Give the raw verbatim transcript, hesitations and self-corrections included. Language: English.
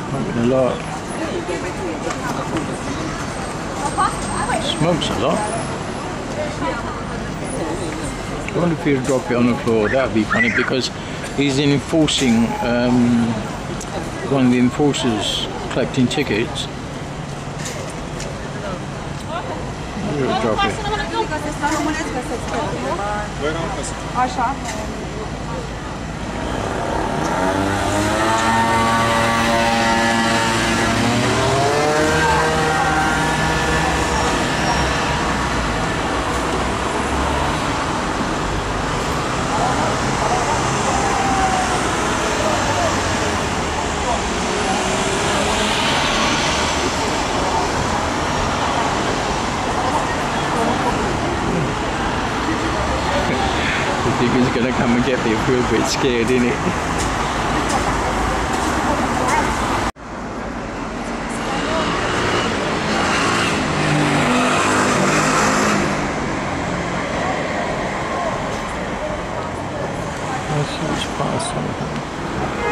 Smoking a lot. Smokes a lot. I wonder if he'll drop it on the floor. That would be funny because he's enforcing, um, one of the enforcers collecting tickets. He'll drop it. I think he's gonna come and get me. I feel a bit scared, innit? That's just past something.